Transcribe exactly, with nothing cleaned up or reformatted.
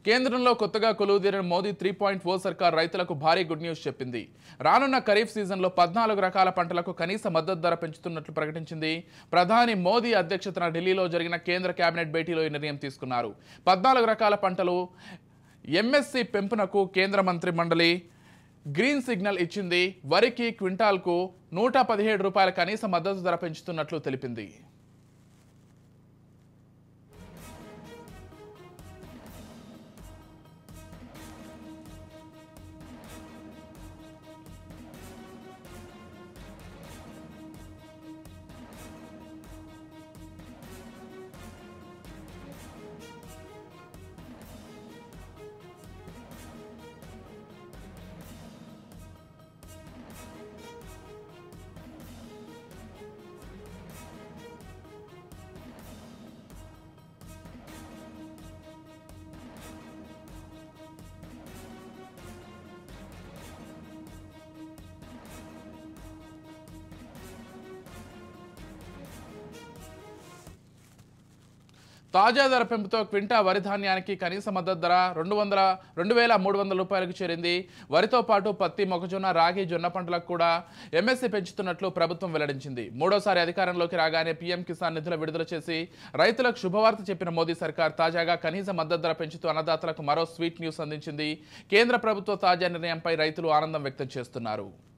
కేంద్రంలో కొత్తగా కొలువుదీరిన మోదీ త్రీ పాయింట్ ఓ సర్కార్ రైతులకు భారీ గుడ్ న్యూస్ చెప్పింది. రానున్న ఖరీఫ్ సీజన్లో పద్నాలుగు రకాల పంటలకు కనీస మద్దతు ధర పెంచుతున్నట్లు ప్రకటించింది. ప్రధాని మోదీ అధ్యక్షతన ఢిల్లీలో జరిగిన కేంద్ర కేబినెట్ భేటీలో ఈ నిర్ణయం తీసుకున్నారు. పద్నాలుగు రకాల పంటలు ఎంఎస్సి పెంపునకు కేంద్ర మంత్రి మండలి గ్రీన్ సిగ్నల్ ఇచ్చింది. వరికి క్వింటాల్కు నూట పదిహేడు రూపాయల కనీస మద్దతు ధర పెంచుతున్నట్లు తెలిపింది. తాజా ధర పెంపుతో క్వింటా వరి ధాన్యానికి కనీస మద్దతు ధర రెండు వందల రెండు వేల మూడు వందల రూపాయలకు చేరింది. వరితో పాటు పత్తి, మొక్కజొన్న, రాగి, జొన్న పంటలకు కూడా ఎంఎస్సీ పెంచుతున్నట్లు ప్రభుత్వం వెల్లడించింది. మూడోసారి అధికారంలోకి రాగానే పీఎం కిసాన్ నిధుల విడుదల చేసి రైతులకు శుభవార్త చెప్పిన మోదీ సర్కార్ తాజాగా కనీస మద్దతు ధర పెంచుతూ అన్నదాతలకు మరో స్వీట్ న్యూస్ అందించింది. కేంద్ర ప్రభుత్వ తాజా నిర్ణయంపై రైతులు ఆనందం వ్యక్తం చేస్తున్నారు.